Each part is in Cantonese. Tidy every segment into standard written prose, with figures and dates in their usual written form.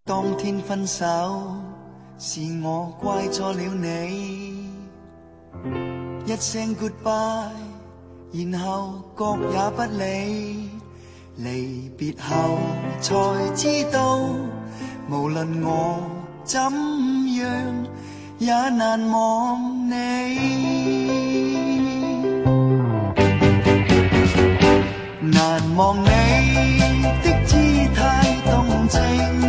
當天分手，是我怪錯了你。一聲 goodbye， 然後各也不理。離別後才知道，無論我怎樣，也難忘你。難忘你的姿態動情，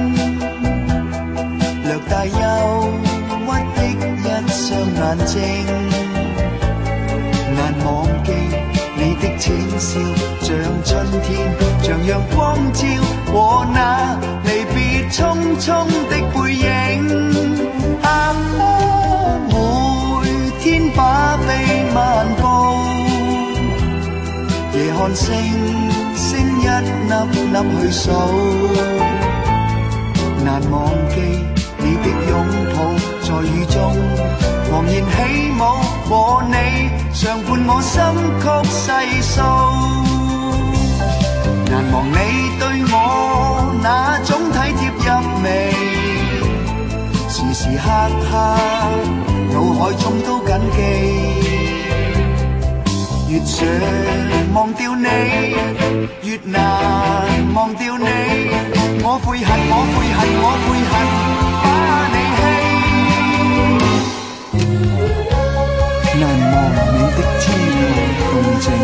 略帶憂鬱的一雙眼睛，難忘記你的淺笑，像春天，像陽光照和那離別匆匆的背影。每天把臂漫步，夜看星星一粒粒去數，難忘記你的擁抱，在雨中狂然起舞，和你常伴我心曲細數。難忘你對我那種體貼入微，時時刻刻腦海中都緊記。越想忘掉你，越難忘掉你。我悔恨，我悔恨，我悔恨把你棄。難忘你的天籟動靜，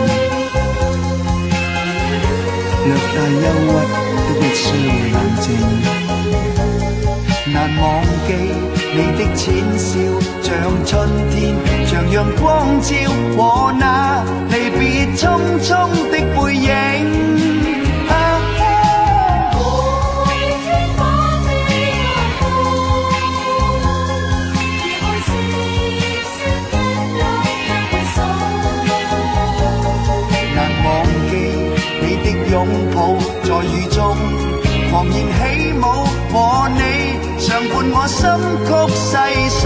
略帶憂鬱的一雙眼睛。難忘記你的淺笑，像春天，像陽光照和那離別匆匆的背影。擁抱在雨中狂然起舞，和你常伴我心曲細數。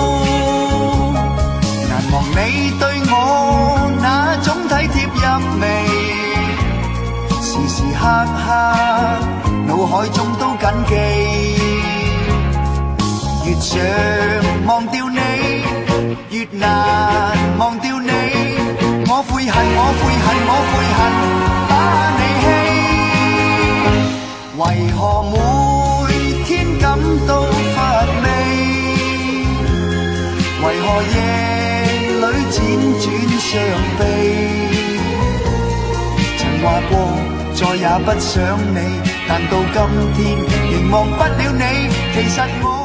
難忘你對我那種體貼入微，時時刻刻腦海中都緊記。越想忘掉你，越難忘掉你。我悔恨，我悔恨，我悔恨把你棄。為何每天感到乏味？為何夜裏輾轉傷悲？曾話過再也不想你，但到今天仍忘不了你。其實我